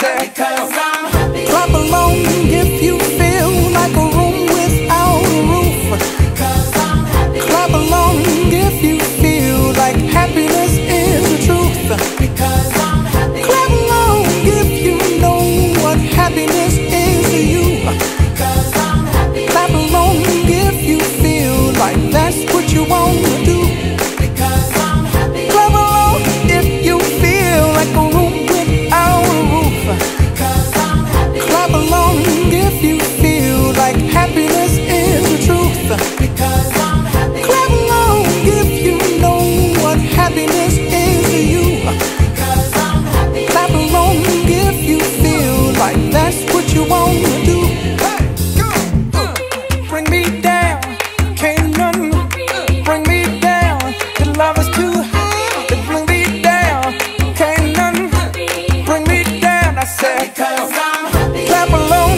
said, because I'm happy. clap along if you feel like a room without a roof. Because I'm happy. Clap along if you feel like happiness is the truth. Because I'm happy. Clap along if you know what happiness is to you. Because I'm happy. Clap along if you feel like that's what you want to do. Because I'm happy. Clap along if you feel like a room without a roof. Because I'm happy. Clap along if you feel like happiness is the truth. Because I'm happy. Clap along if you know what happiness is to you. Because I'm happy. Clap along if you feel like that's what you want to do. Bring me down, can't none bring me down. The love is too high to bring me down. Can't none bring me down. I said, Because I'm happy. clap along